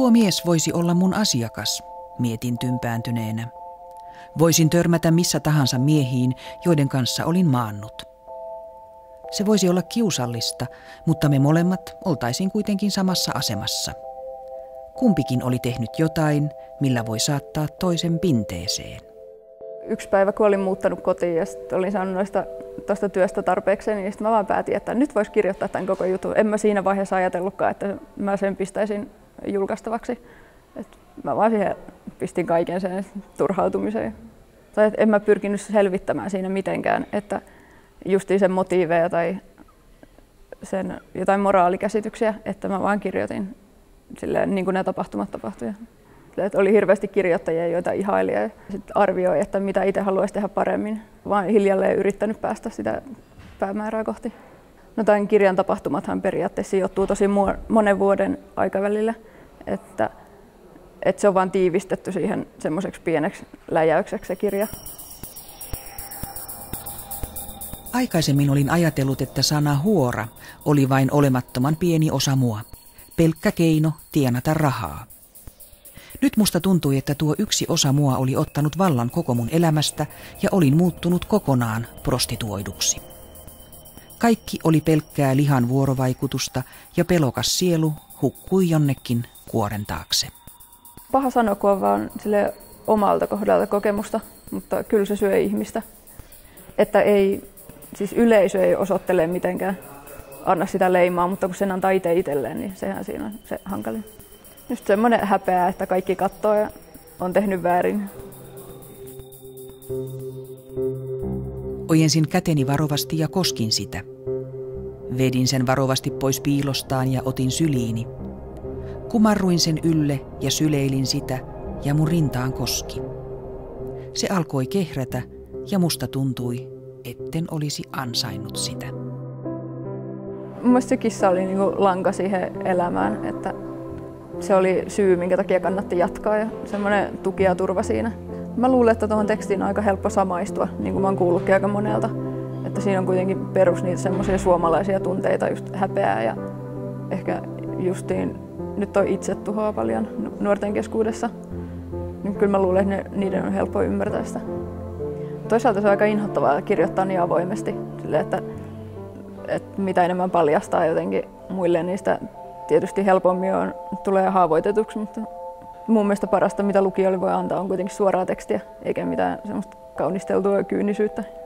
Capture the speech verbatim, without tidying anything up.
Tuo mies voisi olla mun asiakas, mietin tympääntyneenä. Voisin törmätä missä tahansa miehiin, joiden kanssa olin maannut. Se voisi olla kiusallista, mutta me molemmat oltaisiin kuitenkin samassa asemassa. Kumpikin oli tehnyt jotain, millä voi saattaa toisen pinteeseen. Yksi päivä, kun olin muuttanut kotiin ja sitten olin saanut noista, tuosta työstä tarpeeksi, niin sitten mä vaan päätin, että nyt voisi kirjoittaa tämän koko jutun. En mä siinä vaiheessa ajatellutkaan, että mä sen pistäisin julkaistavaksi. Et mä vaan siihen pistin kaiken sen turhautumiseen. Tai et en mä pyrkinyt selvittämään siinä mitenkään, että justiin sen motiiveja tai sen jotain moraalikäsityksiä, että mä vaan kirjoitin silleen, niin kuin nämä tapahtumat tapahtuivat. Että oli hirveästi kirjoittajia, joita ihaili ja sitten arvioi, että mitä itse haluaisi tehdä paremmin. Vaan hiljalleen yrittänyt päästä sitä päämäärää kohti. No, tämän kirjan tapahtumathan periaatteessa sijoittuu tosi monen vuoden aikavälillä, että, että se on vain tiivistetty siihen semmoiseksi pieneksi läjäykseksi se kirja. Aikaisemmin olin ajatellut, että sana huora oli vain olemattoman pieni osa mua. Pelkkä keino tienata rahaa. Nyt musta tuntui, että tuo yksi osa mua oli ottanut vallan koko mun elämästä ja olin muuttunut kokonaan prostituoiduksi. Kaikki oli pelkkää lihan vuorovaikutusta ja pelokas sielu hukkui jonnekin kuoren taakse. Paha sanoa, kun on vaan sille omalta kohdalta kokemusta, mutta kyllä se syö ihmistä. Että ei, siis yleisö ei osoittele mitenkään, anna sitä leimaa, mutta kun sen antaa itse itselleen, niin sehän siinä on se hankalin. Just semmoinen häpeä, että kaikki katsoo ja on tehnyt väärin. Ojensin käteni varovasti ja koskin sitä. Vedin sen varovasti pois piilostaan ja otin syliini. Kumarruin sen ylle ja syleilin sitä ja mun rintaan koski. Se alkoi kehrätä ja musta tuntui, etten olisi ansainnut sitä. Mun mielestä se kissa oli niinku lanka siihen elämään, että se oli syy, minkä takia kannatti jatkaa ja semmoinen tuki ja turva siinä. Mä luulen, että tuohon tekstiin on aika helppo samaistua, niin kuin mä oon kuullutkin aika monelta. Että siinä on kuitenkin perus niitä semmoisia suomalaisia tunteita, just häpeää ja ehkä justiin nyt on itsetuhoa paljon nuorten keskuudessa. Niin kyllä mä luulen, että niiden on helppo ymmärtää sitä. Toisaalta se on aika inhottavaa kirjoittaa niin avoimesti, että, että mitä enemmän paljastaa jotenkin muille, niin sitä tietysti helpommin on, tulee haavoitetuksi, mutta mun mielestä parasta, mitä lukijoille voi antaa, on kuitenkin suoraa tekstiä, eikä mitään semmoista kaunisteltua kyynisyyttä.